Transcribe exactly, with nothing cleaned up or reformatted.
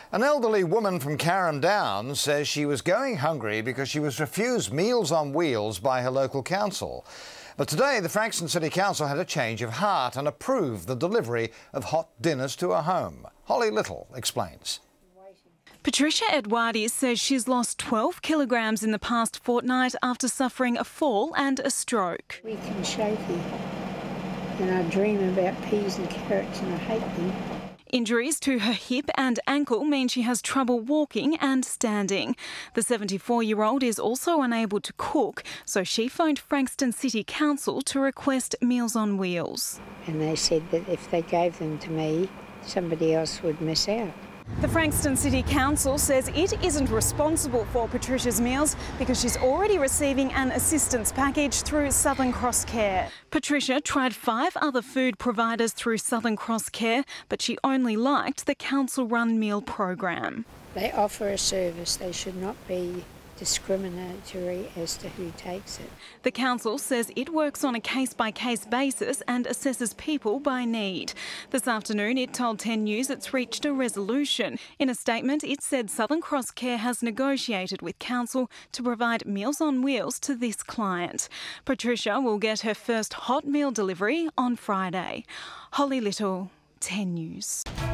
An elderly woman from Carrum Downs says she was going hungry because she was refused Meals on Wheels by her local council. But today, the Frankston City Council had a change of heart and approved the delivery of hot dinners to her home. Holly Little explains. Patricia Edwardi says she's lost twelve kilograms in the past fortnight after suffering a fall and a stroke. Weak and shaky, and I dream about peas and carrots and I hate them. Injuries to her hip and ankle mean she has trouble walking and standing. The seventy-four-year-old is also unable to cook, so she phoned Frankston City Council to request Meals on Wheels. And they said that if they gave them to me, somebody else would miss out. The Frankston City Council says it isn't responsible for Patricia's meals because she's already receiving an assistance package through Southern Cross Care. Patricia tried five other food providers through Southern Cross Care, but she only liked the council-run meal program. They offer a service. They should not be discriminatory as to who takes it. The council says it works on a case-by-case basis and assesses people by need. This afternoon it told ten News it's reached a resolution. In a statement it said Southern Cross Care has negotiated with council to provide Meals on Wheels to this client. Patricia will get her first hot meal delivery on Friday. Holly Little, ten News.